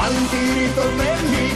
tanti ritornelli.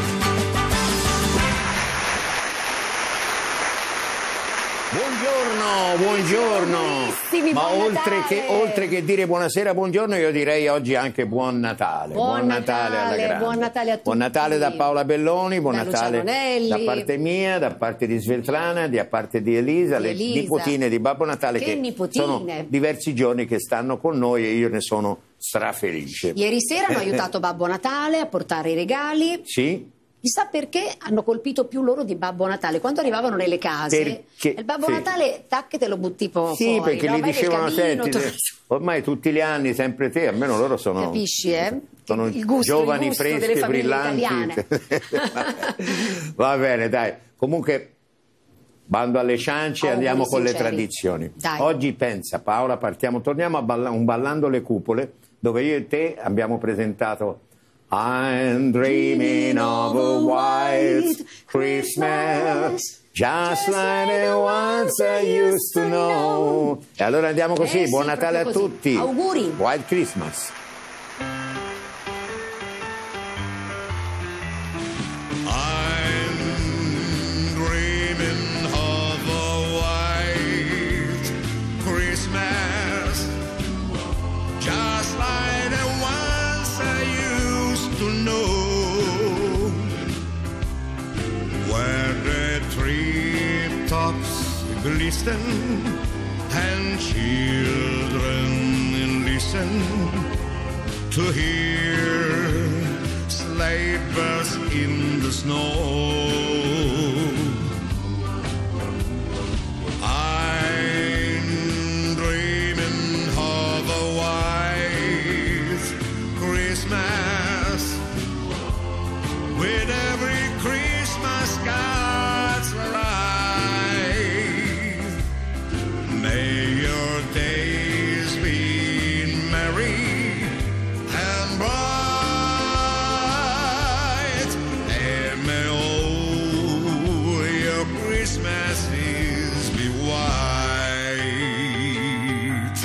Buongiorno. Ma oltre che dire buonasera, buongiorno, io direi oggi anche buon Natale. Buon Natale alla grande. Buon Natale a tutti. Buon Natale da Paola Belloni, buon da Natale da parte mia, da parte di Svetlana, da parte di Elisa, le nipotine di Babbo Natale, che sono diversi giorni che stanno con noi e io ne sono strafelice. Ieri sera hanno aiutato Babbo Natale a portare i regali. Sì. Chissà perché hanno colpito più loro di Babbo Natale. Quando arrivavano nelle case, il Babbo Natale, tac, te lo butti fuori. Sì, perché gli dicevano, senti, ormai tutti gli anni, sempre te, almeno loro sono... Capisci, Sono il gusto, giovani, freschi e brillanti. Va bene, dai. Comunque, bando alle ciance e andiamo con le tradizioni. Dai. Oggi, pensa, Paola, torniamo a un Ballando le Cupole, dove io e te abbiamo presentato... I'm dreaming of a white Christmas, just like the ones I used to know. E allora andiamo così, buon Natale a tutti. Auguri. White Christmas. I'm dreaming of a white Christmas, just like the ones I used to know, where the treetops glisten and children listen to hear sleigh bells in the snow. I'm dreaming of a white Christmas, with every Christmas God's light. May your days be merry and bright, and may all your Christmases be white.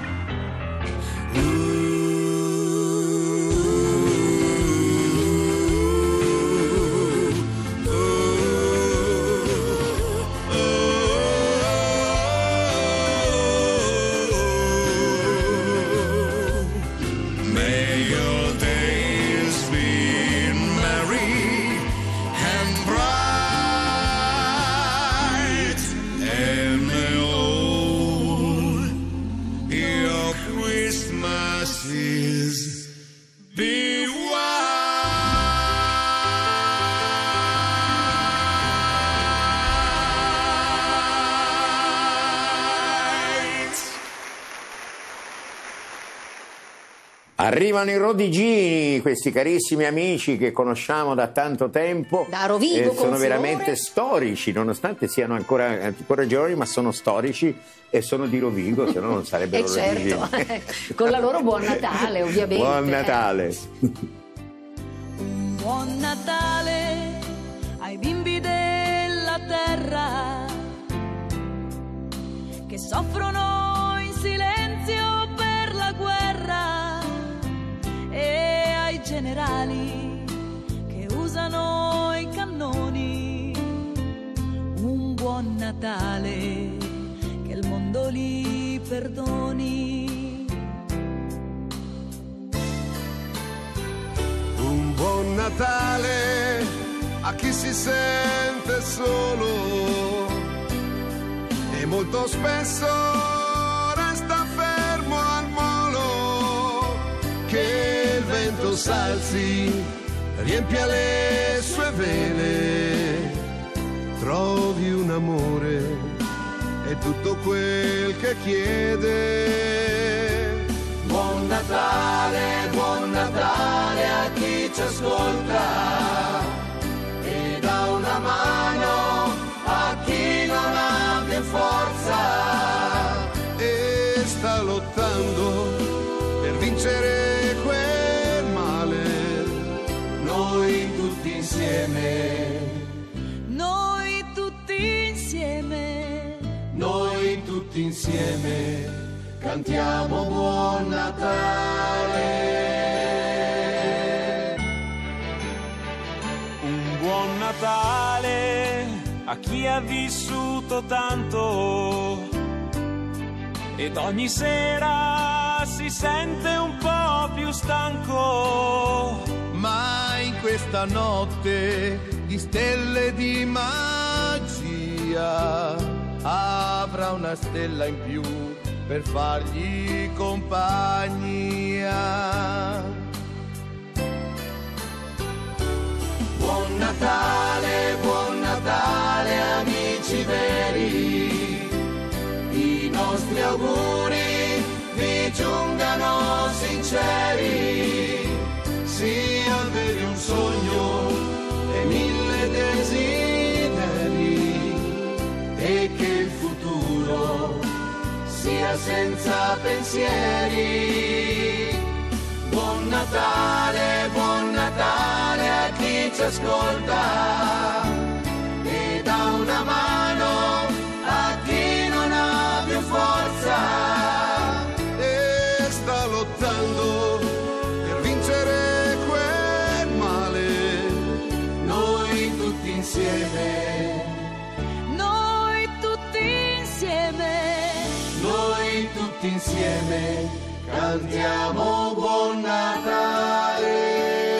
May your days be merry and bright, and may all your Christmases be white. Arrivano i Rodigini, questi carissimi amici che conosciamo da tanto tempo. Da Rovigo, sono veramente storici, nonostante siano ancora giovani, ma sono storici e sono di Rovigo, se no non sarebbero Rodigini. Certo, con la loro buon Natale, ovviamente. Buon Natale. Buon Natale ai bimbi della terra che soffrono in silenzio per la guerra, e ai generali che usano i cannoni. Un buon Natale, che il mondo li perdoni. Un buon Natale a chi si sente solo e molto spesso resta fermo al molo, che il vento s'alzi, riempia le sue vele, trovi un amore e tutto quel che chiede. Buon Natale a chi ci ascolta e dà una mano a chi non ha più forza e sta lottando per vincere quel male. Noi tutti insieme, Noi tutti insieme, noi tutti insieme cantiamo Buon Natale. Natale a chi ha vissuto tanto ed ogni sera si sente un po' più stanco. Ma in questa notte di stelle di magia avrà una stella in più per fargli compagnia. Buon Natale amici veri, i nostri auguri vi giungano sinceri, sia veri un sogno e 1000 desideri, e che il futuro sia senza pensieri. Buon Natale a chi ci ascolta e dà una mano a chi non ha più forza e sta lottando per vincere quel male. Noi tutti insieme, noi tutti insieme cantiamo Buon Natale.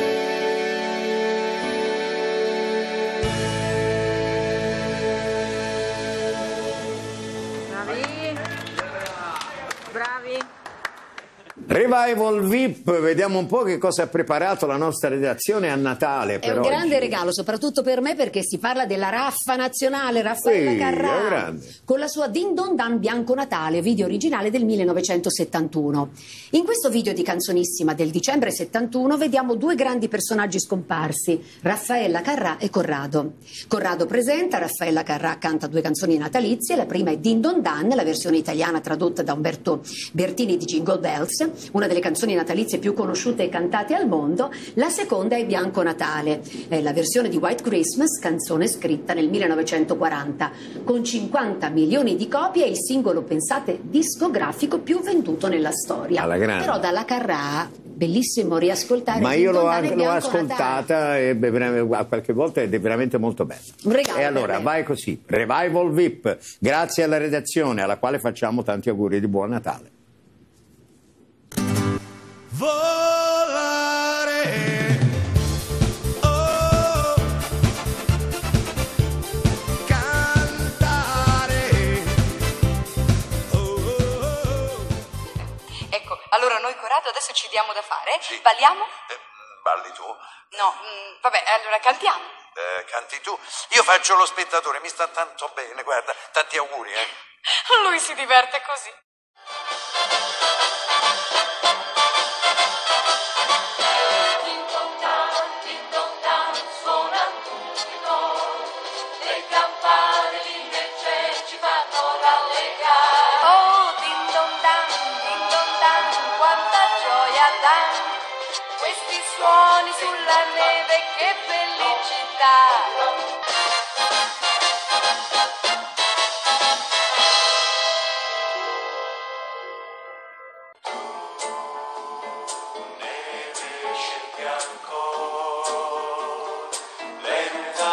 bravi. Revival VIP, vediamo un po' che cosa ha preparato la nostra redazione a Natale. È un grande regalo, soprattutto per me, perché si parla della raffa nazionale Raffaella Carrà con la sua Din Don Dan Bianco Natale, video originale del 1971. In questo video di canzonissima del dicembre 71 vediamo due grandi personaggi scomparsi, Raffaella Carrà e Corrado. Corrado presenta, Raffaella Carrà canta due canzoni natalizie, la prima è Din Don Dan, la versione italiana tradotta da Umberto Bertini di Jingle Bells, una delle canzoni natalizie più conosciute e cantate al mondo. La seconda è Bianco Natale, è la versione di White Christmas, canzone scritta nel 1940. Con 50 milioni di copie è il singolo, pensate, discografico più venduto nella storia. Però dalla Carrà, bellissimo riascoltare. Ma io l'ho ascoltata e a qualche volta ed è veramente molto bella. Un regalo. E allora vai così, Revival VIP, grazie alla redazione alla quale facciamo tanti auguri di Buon Natale. Volare, oh, cantare, oh. Ecco, allora noi Corrado adesso ci diamo da fare? Sì. Balliamo? Balli tu? No, vabbè, allora cantiamo. Canti tu? Io faccio lo spettatore, mi sta tanto bene, guarda, tanti auguri, Lui si diverte così. Questi suoni sulla neve, che felicità! Neve scel bianco, lenta,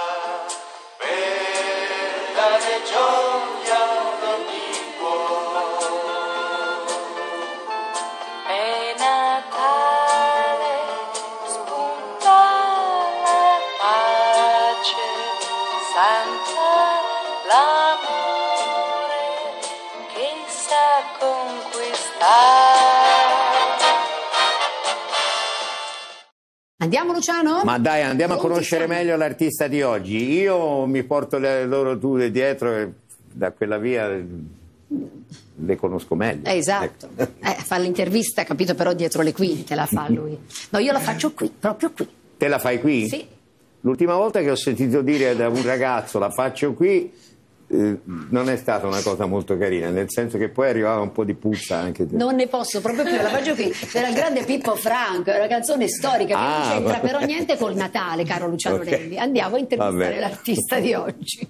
bella e gioia d'ogni cuore. È Natale, spunta la pace, Santa l'amore che sa conquistare. Andiamo Luciano? Ma dai, andiamo a conoscere meglio l'artista di oggi. Io mi porto le loro due dietro e da quella via le conosco meglio. Esatto, fa l'intervista, capito, però dietro le quinte la fa lui. No, io la faccio qui, proprio qui. Te la fai qui? Sì. L'ultima volta che ho sentito dire da un ragazzo la faccio qui non è stata una cosa molto carina, nel senso che poi arrivava un po' di puzza anche. Non ne posso proprio più, la faccio qui. Era il grande Pippo Franco, è una canzone storica che non c'entra però niente col Natale, caro Luciano Nelli. Andiamo a intervistare l'artista di oggi.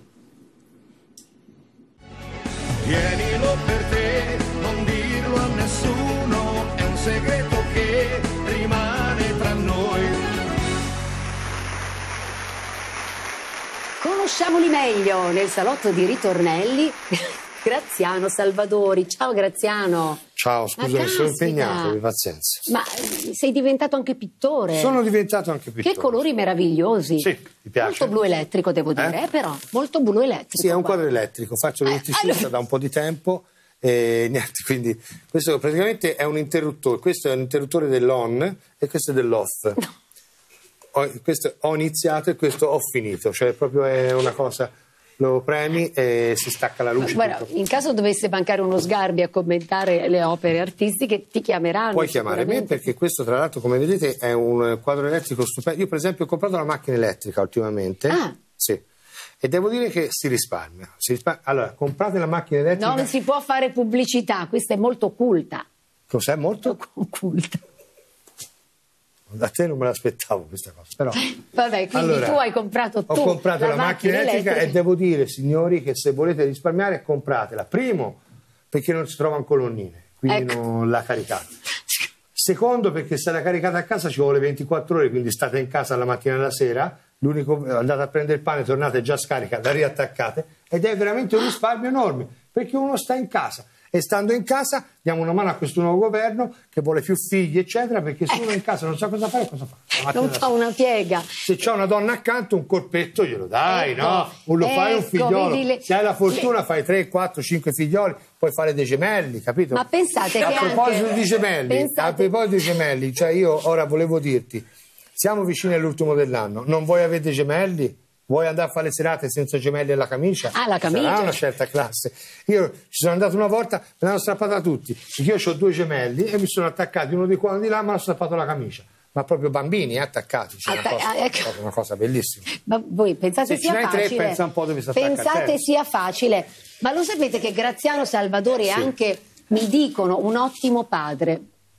Tienilo per te, non dirlo a nessuno, è un segreto che rimane tra noi. Conosciamoli meglio nel salotto di Ritornelli. Graziano Salvadori. Ciao Graziano. Ciao, scusami, sono impegnato, di pazienza. Ma sei diventato anche pittore? Sono diventato anche pittore. Che colori meravigliosi. Sì, mi piace. Molto blu elettrico, devo dire, però molto blu elettrico. Sì, è un quadro elettrico, faccio l'elettricista da un po' di tempo e niente, quindi questo praticamente è un interruttore, questo è un interruttore dell'on e questo è dell'off. Questo ho iniziato e questo ho finito, cioè proprio è una cosa, lo premi e si stacca la luce. Guarda, in caso dovesse mancare uno Sgarbi a commentare le opere artistiche, ti chiameranno. Puoi chiamare me, perché questo tra l'altro, come vedete, è un quadro elettrico stupendo. Io per esempio ho comprato la macchina elettrica ultimamente. Sì. E devo dire che si risparmia. Allora, comprate la macchina elettrica. Non si può fare pubblicità, questa è molto occulta. Cos'è? Molto occulta. Da te non me l'aspettavo questa cosa, però. Vabbè, quindi allora, tu hai comprato ho comprato la macchina elettrica e devo dire, signori, che se volete risparmiare compratela. Primo, perché non si trovano colonnine, quindi non la caricate. Secondo, perché se la caricate a casa ci vuole 24 ore, quindi state in casa la mattina e la sera, andate a prendere il pane, tornate già scarica, la riattaccate, ed è veramente un risparmio enorme, perché uno sta in casa. E stando in casa diamo una mano a questo nuovo governo che vuole più figli eccetera, perché se uno è in casa non sa cosa fare, cosa fa? Non fa una piega. Se c'è una donna accanto un corpetto glielo dai, no? Lo fai un figliolo, se hai la fortuna fai 3, 4, 5 figlioli, puoi fare dei gemelli, capito? Ma pensate a che proposito anche... di gemelli, a proposito di gemelli, cioè io ora volevo dirti, siamo vicini all'ultimo dell'anno, non vuoi avere dei gemelli? Vuoi andare a fare le serate senza gemelli e la camicia? La camicia. Sarà una certa classe. Io ci sono andato una volta, me l'hanno strappata tutti, perché io ho 2 gemelli e mi sono attaccati uno di qua, uno di là, mi hanno strappato la camicia. Ma proprio bambini attaccati, cioè una cosa bellissima. Ma voi pensate se sia facile? Se 3, pensa un po' dove si attacca. Pensate sia facile. Ma lo sapete che Graziano Salvadori è anche, mi dicono, un ottimo padre?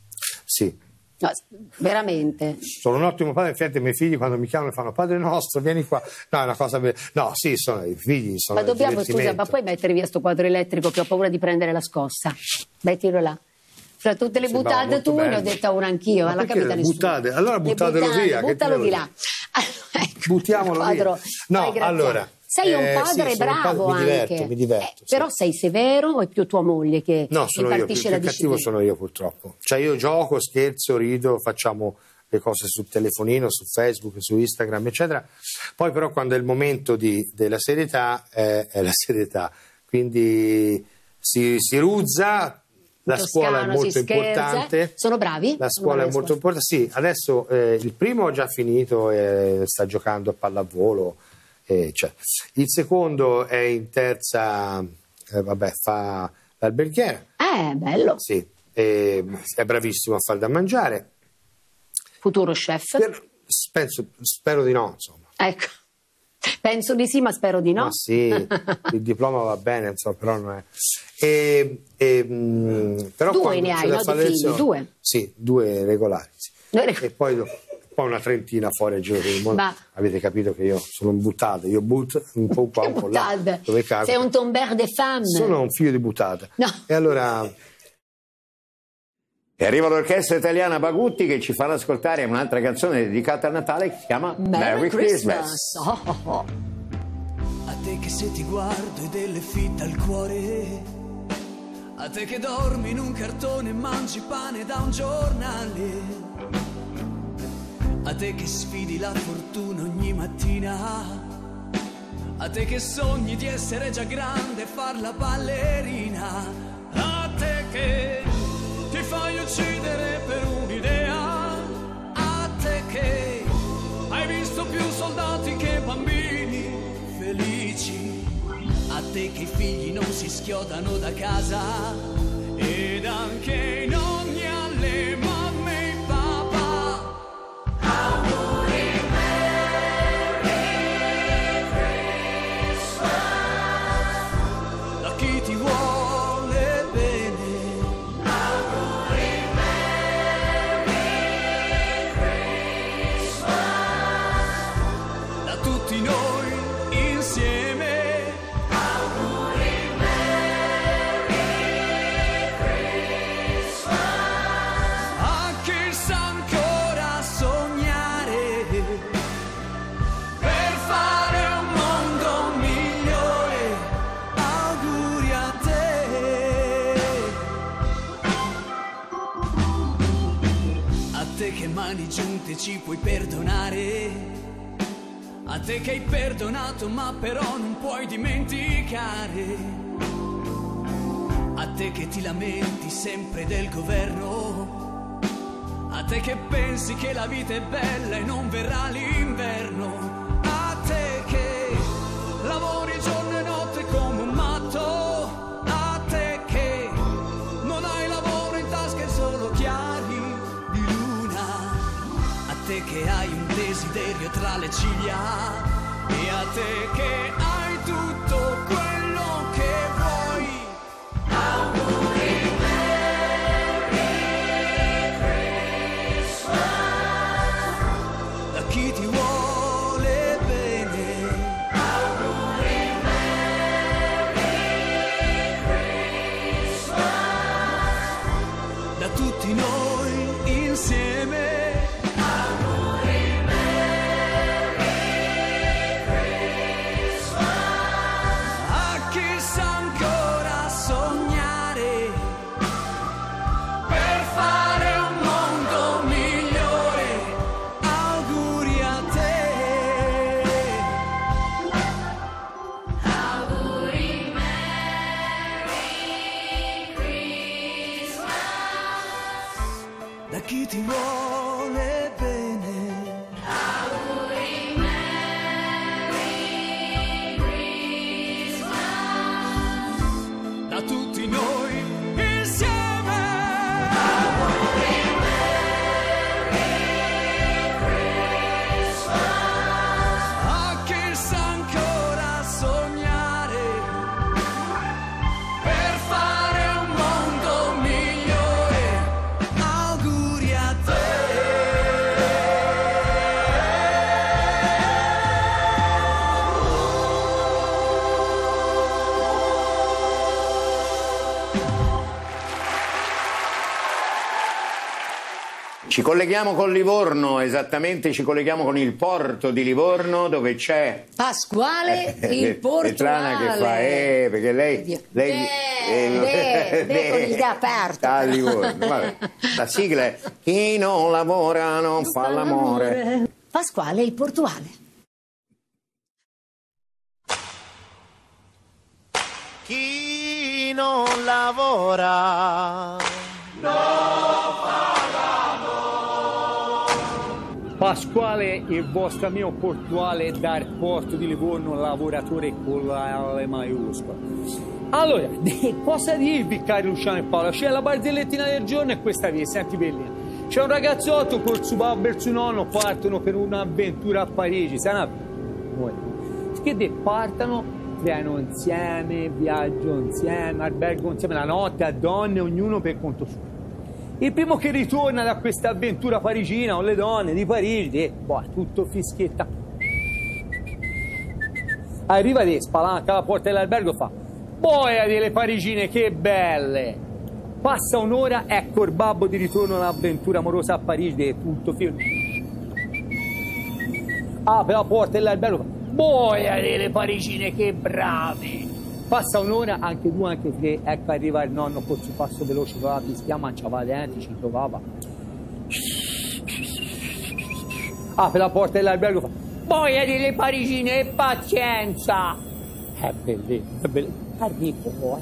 Sì. No, veramente. Sono un ottimo padre, infatti i miei figli quando mi chiamano fanno Padre nostro, vieni qua. No, è una cosa no, sì, sono i figli, sono. Ma dobbiamo, scusa, ma puoi mettere via sto quadro elettrico che ho paura di prendere la scossa. Mettilo là. Fra tutte le buttate tu ne ho detta una anch'io, alla capita nessuno. Buttate? Allora buttatelo via. Buttalo di là. Ecco, buttiamolo via. No, allora. Sei un padre bravo mi diverto. Però sei severo o è più tua moglie che impartisce la disciplina? Il cattivo sono io purtroppo. Cioè io gioco, scherzo, rido, facciamo le cose sul telefonino, su Facebook, su Instagram, eccetera. Poi però quando è il momento della serietà è la serietà. Quindi si ruzza. La scuola è molto importante. Sono bravi? La scuola è molto importante. Sì, adesso il primo ha già finito e sta giocando a pallavolo. Cioè. Il secondo è in terza, fa l'alberghiera. Bello. Sì, è bravissimo a far da mangiare. Futuro chef? Spero di no, insomma. Ecco, penso di sì, ma spero di no. Ma sì, il diploma va bene, insomma, però non è. Però 2 ne hai, no, di figli? 2? Sì, 2 regolari. Sì. E poi una trentina fuori a giro del mondo. Avete capito che io sono un buttato, io butto un po' qua, un po' là. Dove cago. Sei un tomber de femme. Sono un figlio di buttata. No. E allora. E arriva l'orchestra italiana Bagutti che ci farà ascoltare un'altra canzone dedicata a Natale che si chiama Merry Christmas. Oh. A te che se ti guardo e delle fitte al cuore, a te che dormi in un cartone e mangi pane da un giornale, a te che sfidi la fortuna ogni mattina, a te che sogni di essere già grande e far la ballerina, a te che ti fai uccidere per un'idea, a te che hai visto più soldati che bambini felici, a te che i figli non si schiodano da casa ed anche i nonni alle mamme e i papà. Auguri Merry Christmas da chi ti vuole bene. Auguri Merry Christmas da tutti noi insieme. Auguri Merry Christmas. te che mani giunte ci puoi perdonare, a te che hai perdonato ma però non puoi dimenticare, a te che ti lamenti sempre del governo, a te che pensi che la vita è bella e non verrà l'inverno, a te che lavori giorno e notte come un matto, a te che non hai lavoro in tasca e solo chiari di luna, a te che hai un desiderio tra le ciglia e a te che hai tutto quello che vuoi. Auguri, Merry Christmas, da chi ti vuole bene. Auguri, Merry Christmas, da tutti noi insieme. Chi ti vuole bene. Auguri, Merry Christmas, da tutti noi insieme. Auguri, Merry Christmas, a chi sa ancora sognare per fare un mondo migliore. Auguri a te. Ci colleghiamo con Livorno, esattamente ci colleghiamo con il porto di Livorno dove c'è Pasquale il portuale. Petrana che fa perché lei con il da aperto. A Livorno. Vabbè. La sigla è chi non lavora non fa l'amore. Pasquale il portuale. Chi non lavora Pasquale, il vostro amico portuale dal porto di Livorno, lavoratore con la L maiuscola. Allora, cosa dirvi, cari Luciano e Paolo? C'è la barzellettina del giorno e questa via, senti bellina. C'è un ragazzotto col suo babbo e il suo nonno, partono per un'avventura a Parigi, che partono, treno insieme, viaggio insieme, albergo insieme, la notte a donne, ognuno per conto suo. Il primo che ritorna da questa avventura parigina con le donne di Parigi, tutto fischietta. Arriva lì, spalanca alla porta dell'albergo, fa boia delle parigine, che belle! Passa un'ora, ecco il babbo di ritorno all'avventura amorosa a Parigi, tutto figlio. Apre la porta dell'albergo, fa boia delle parigine, che bravi! Passa un'ora, anche due, anche tre, ecco arriva il nonno col suo passo veloce con la pischia, mangiava denti, ci trovava. Apre la porta dell'albergo, fa boia delle parigine, e pazienza! È bellissimo, è bellissimo. Arrivo.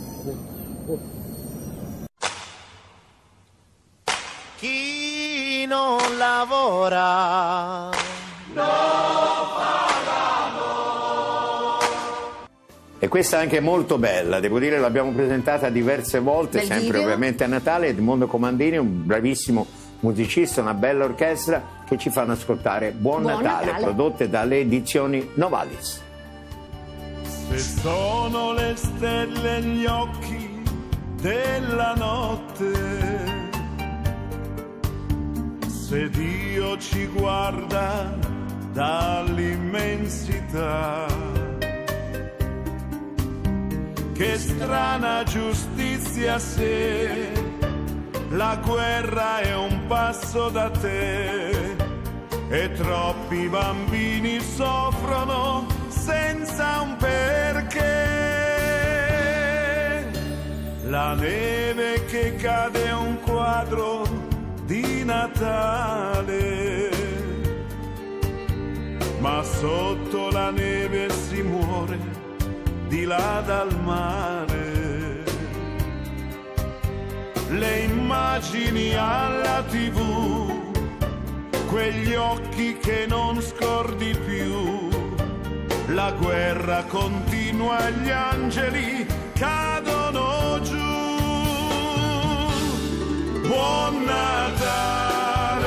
chi non lavora E questa è anche molto bella, devo dire, l'abbiamo presentata diverse volte, Bel sempre video. ovviamente a Natale. Edmondo Comandini, un bravissimo musicista, una bella orchestra che ci fanno ascoltare Buon Natale, prodotte dalle edizioni Novalis. Se sono le stelle gli occhi della notte, se Dio ci guarda dall'immensità, che strana giustizia se la guerra è un passo da te e troppi bambini soffrono senza un perché. La neve che cade è un quadro di di Natale, ma sotto la neve si muore di là dal mare. Le immagini alla TV, quegli occhi che non scordi più, la guerra continua e gli angeli cadono giù. Buon Natale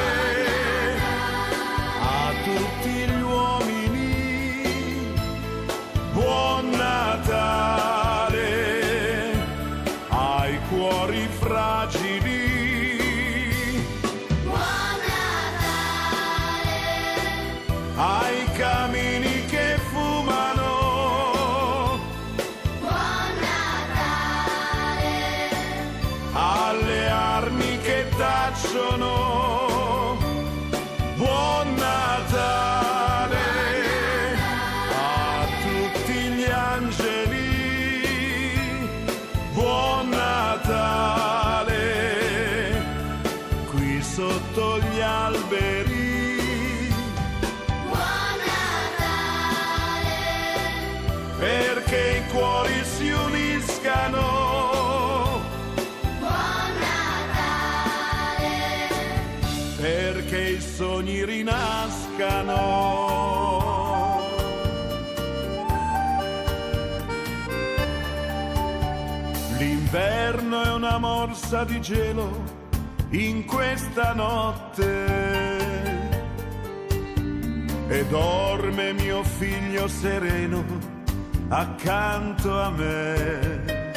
a tutti gli uomini, buon Natale ai cuori fragili, buon Natale ai camini che fumano, buon Natale alle armi che tacciono, buon Natale a tutti gli angeli, buon Natale qui sotto gli alberi, buon Natale perché i cuori si uniscano, buon Natale perché i sogni rinascano. L'inverno è una morsa di gelo in questa notte e dorme mio figlio sereno accanto a me,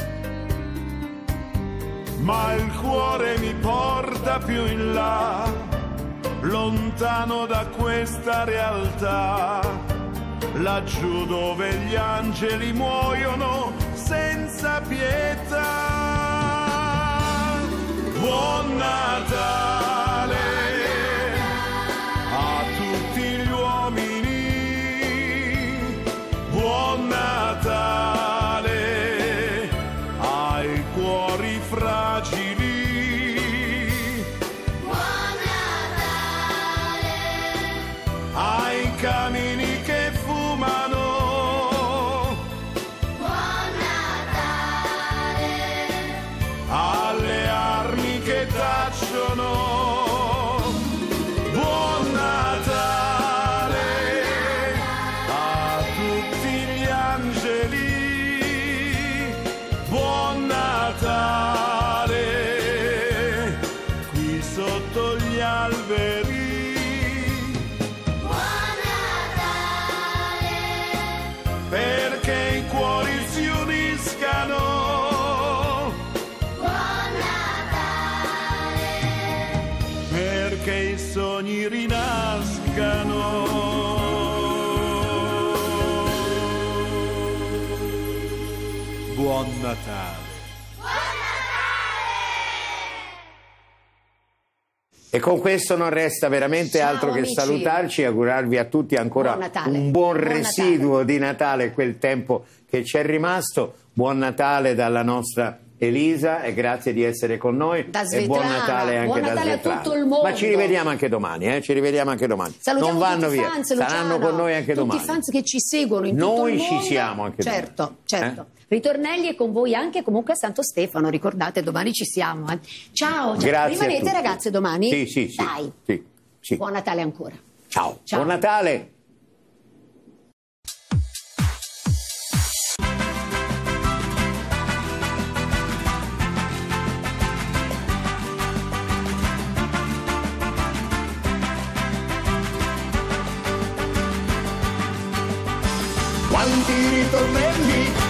ma il cuore mi porta più in là, lontano da questa realtà, laggiù dove gli angeli muoiono senza pietà. Buon Natale a tutti gli uomini, buon Natale ai cuori fragili, buon Natale ai camini che fumano, buon Natale alle armi che tacciono, buon Natale a tutti gli angeli, buon Natale qui sotto gli alberi, buon Natale perché i cuori si uniscano, buon Natale perché i sogni rinascano. Buon Natale. E con questo non resta veramente altro che amici. salutarci e augurarvi a tutti ancora un buon residuo di Natale, quel tempo che ci è rimasto. Buon Natale dalla nostra Elisa e grazie di essere con noi. Da e Svetlana. buon Natale anche Buon da Natale Svetlana. a tutto il mondo. Ma ci rivediamo anche domani, ci rivediamo anche domani. Salutiamo non vanno tutti i via, fans, saranno Luciano, con noi anche tutti domani. i fans che ci seguono in tutto Noi il ci mondo. siamo anche certo, domani. certo. Ritornelli e con voi anche comunque a Santo Stefano, ricordate, domani ci siamo. Ciao, Grazie rimanete ragazze domani? Sì, sì, sì. Dai. Sì. Buon Natale ancora. Ciao. Ciao. Buon Natale. Quanti ritornelli